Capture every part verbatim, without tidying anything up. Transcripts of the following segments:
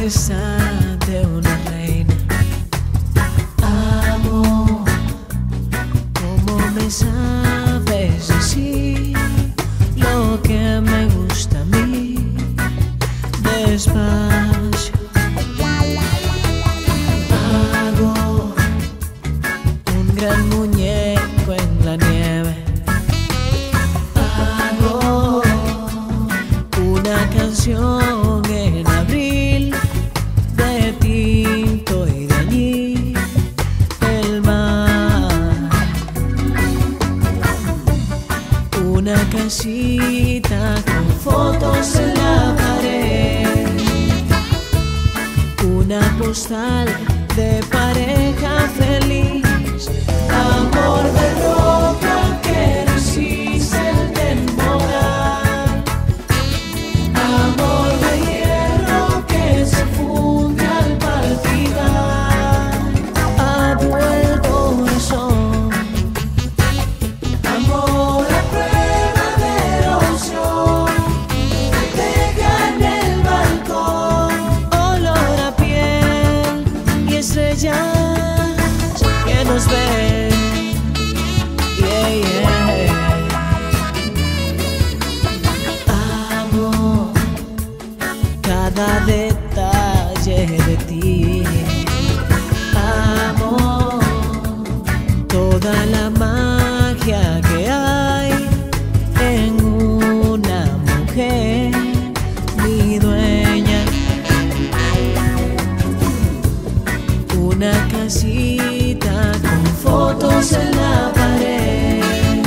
promesa de una reina. Amor, ¿cómo me sabes decir lo que me gusta a mí? Despacio hago un gran muñeco en la nieve. Hago una canción en abril de tinto y de allí el mar. Una casita con fotos en la pared. Una postal de pareja feliz. Amor de roca que resiste el temporal. Amor de hierro que se funde al palpitar. Abro el corazón. Amor a prueba de erosión. Deja en el balcón olor a piel y estrellas que nos ven. Yeah, yeah. Amo cada detalle de ti. Amo toda la magia que hay en una mujer, mi dueña. Una casita con fotos en la pared.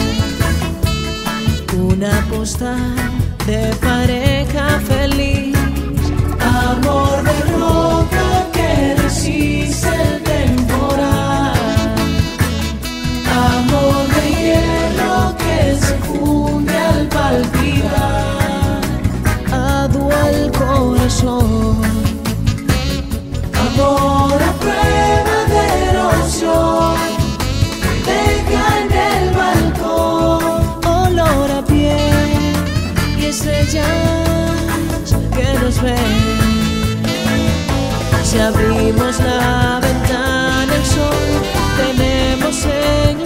Una postal de pareja feliz. Amor de roca que resiste el temporal. Amor de hierro que se funde al palpitar. Ado al corazón. Amor a prueba de erosión. Deja en el balcón olor a piel y estrellas que nos ven. Si abrimos la ventana, el sol tenemos en